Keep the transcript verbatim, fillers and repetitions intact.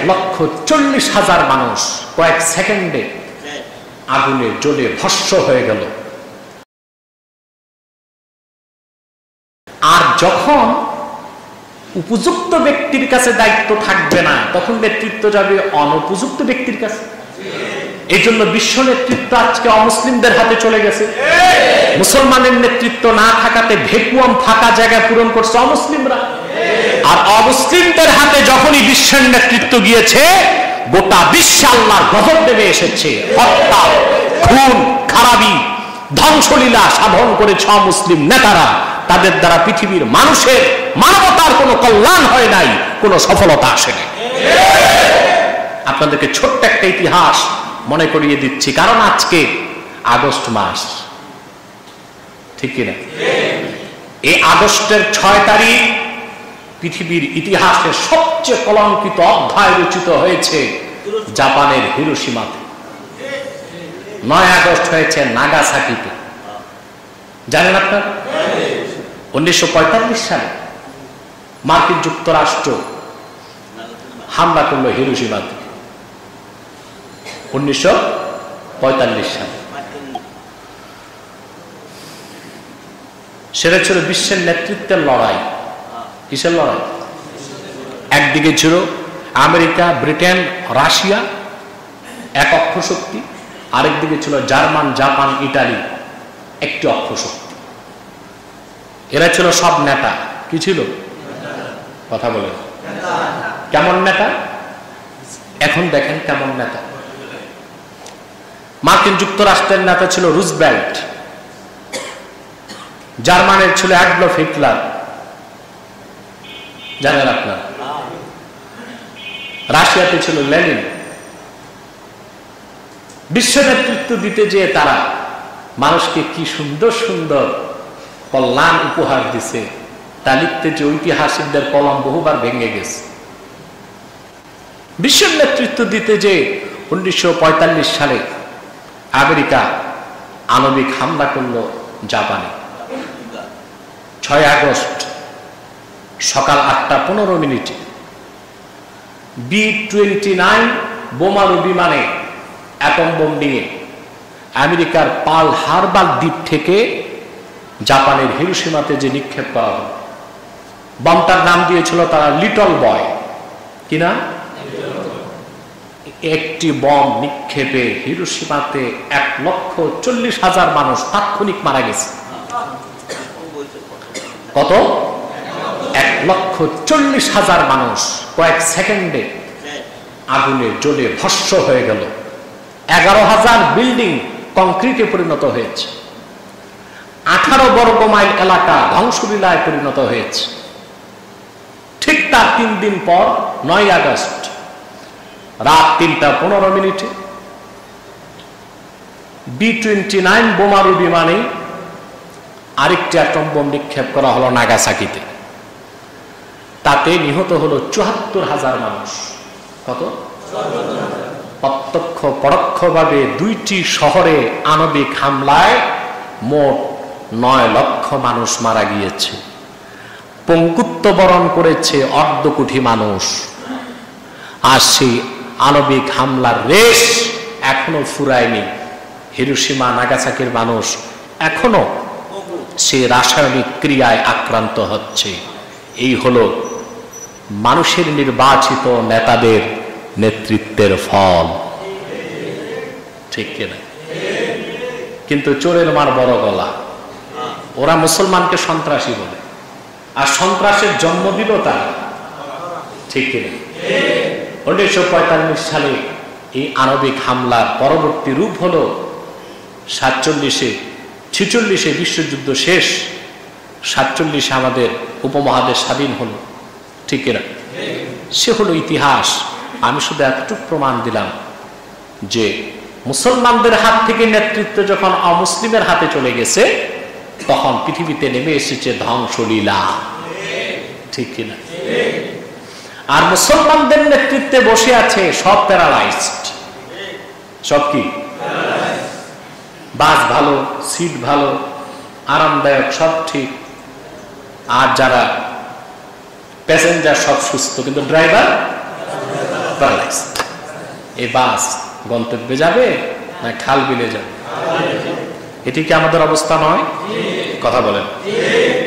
লক্ষ চল্লিশ হাজার মানুষ কয়েক সেকেন্ডে আগুনে জ্বলে ভস্ম হয়ে গেল। আর যখন উপযুক্ত ব্যক্তির কাছে দায়িত্ব থাকবে না, তখন নেতৃত্ব যাবে অনুপযুক্ত ব্যক্তির কাছে। এই জন্য বিশ্ব নেতৃত্ব আজকে অমুসলিমদের হাতে চলে গেছে। মুসলমানের নেতৃত্ব না থাকাতে ভ্যাকুয়াম ফাঁকা জায়গা পূরণ করছে অমুসলিমরা। আর অমুসলিমদের হাতে যখনই বিশ্বের নেতৃত্ব গিয়েছে, গোটা বিশ্বে আল্লাহর গজব নেমে এসেছে। হত্যা, খুন, খারাপি, ধ্বংসলীলা সাধন করেছে অমুসলিম নেতারা। তাদের দ্বারা পৃথিবীর মানুষের মানবতার কোনো কল্যাণ হয় নাই, কোনো সফলতা আসেনি। আপনাদেরকে ছোট্ট একটা ইতিহাস মনে করিয়ে দিচ্ছি, কারণ আজকে আগস্ট মাস, ঠিক কিনা? এই আগস্টের ছয় তারিখ পৃথিবীর ইতিহাসে সবচেয়ে কলঙ্কিত অধ্যায় রচিত হয়েছে জাপানের হিরোশিমাতে। নয় আগস্ট হয়েছে নাগাসাকিতে। জানেন আপনারা? উনিশশো পঁয়তাল্লিশ সালে মার্কিন যুক্তরাষ্ট্র হামলা করলো হিরোশিমাতে। উনিশশো পঁয়তাল্লিশ সালে সেটা ছিল বিশ্বের নেতৃত্বের লড়াই। কিসের লড়াই? একদিকে ছিল আমেরিকা, ব্রিটেন, রাশিয়া এক অক্ষশক্তি, আরেকদিকে ছিল জার্মান, জাপান, ইটালি একটি অক্ষশক্তি। এরা ছিল সব নেতা। কি ছিল? কথা বলে কেমন নেতা? এখন দেখেন কেমন নেতা। মার্কিন যুক্তরাষ্ট্রের নেতা ছিল রুজভেল্ট, জার্মানের ছিল অ্যাডলফ হিটলার, জানেন আপনার। রাশিয়াতে ছিল লেনিন। বিশ্ব নেতৃত্ব দিতে যেয়ে তারা মানুষকে কি সুন্দর সুন্দর কল্যাণ উপহার দিছে, তা লিখতে যে ঐতিহাসিকদের কলম বহুবার ভেঙে গেছে। বিশ্বের নেতৃত্ব দিতে যে উনিশশো পঁয়তাল্লিশ সালে আমেরিকা আণবিক হামলা করল জাপানে। ছয় আগস্ট সকাল আটটা পনেরো মিনিটে বি টোয়েন্টি নাইন বোমারু বিমানে অ্যাটম বোম নিয়ে আমেরিকার পার্ল হারবার দ্বীপ থেকে জাপানের হিরোশিমাতে যে নিক্ষেপ করা হল, বমটার নাম দিয়েছিল তারা লিটল বয়। কিনা? একটি বম নিক্ষেপে হিরোশিমাতে এক লক্ষ চল্লিশ হাজার মানুষ তাৎক্ষণিক মারা গেছে। কত? এক লক্ষ চল্লিশ হাজার মানুষ কয়েক সেকেন্ডে আগুনে জ্বলে ভস্ম হয়ে গেল। এগারো হাজার বিল্ডিং কংক্রিটে পরিণত হয়েছে। আঠারো বর্গ মাইল এলাকা ধ্বংসলীলায় পরিণত হয়েছে। ঠিক তার তিন দিন পর নয় আগস্ট রাত তিনটা পনেরো মিনিটে বি টোয়েন্টি নাইন বোমারু বিমানে আরেকটি অ্যাটম বোম নিক্ষেপ করা হলো নাগাসাকিতে। তাতে নিহত হলো চুয়াত্তর হাজার মানুষ। কত? প্রত্যক্ষ পরোক্ষভাবে দুইটি শহরে আণবিক হামলায় মোট নয় লক্ষ মানুষ মারা গিয়েছে। পঙ্গুত্ব বরণ করেছে অর্ধ কোটি মানুষ। আর সেই আণবিক হামলার রেশ এখনো ফুরায়নি। হিরোশিমা নাগাসাকির মানুষ এখনো সে রাসায়নিক ক্রিয়ায় আক্রান্ত হচ্ছে। এই হলো মানুষের নির্বাচিত নেতাদের নেতৃত্বের ফল। ঠিক কিনা? কিন্তু চোরের মার বড় গলা। ওরা মুসলমানকে সন্ত্রাসী বলে, আর সন্ত্রাসের জন্ম দিল তারা। ঠিক কিনা? উনিশশো পঁয়তাল্লিশ সালে এই আণবিক হামলার পরবর্তী রূপ হলো সাতচল্লিশে ছিচল্লিশে বিশ্বযুদ্ধ শেষ, সাতচল্লিশে আমাদের উপমহাদেশ স্বাধীন হলো। ঠিক কিনা? সে হলো ইতিহাস। আমি শুধু এতটুকু প্রমাণ দিলাম যে মুসলমানদের হাত থেকে নেতৃত্ব যখন অমুসলিমের হাতে চলে গেছে, তখন পৃথিবীতে নেমে এসেছে ধ্বংসলীলা। ঠিক কিনা? আর মুসলমানদের নেতৃত্বে বসে আছে সব প্যারালাইজড। সব কি? বাস ভালো, সিট ভালো, আরামদায়ক, সব ঠিক। আর যারা প্যাসেঞ্জার সব সুস্থ, কিন্তু ড্রাইভার প্যারালাইজ। এই বাস গন্তব্যে যাবে না খাল বিলে যাবে? এটি কি আমাদের অবস্থা নয়? কথা বলেন।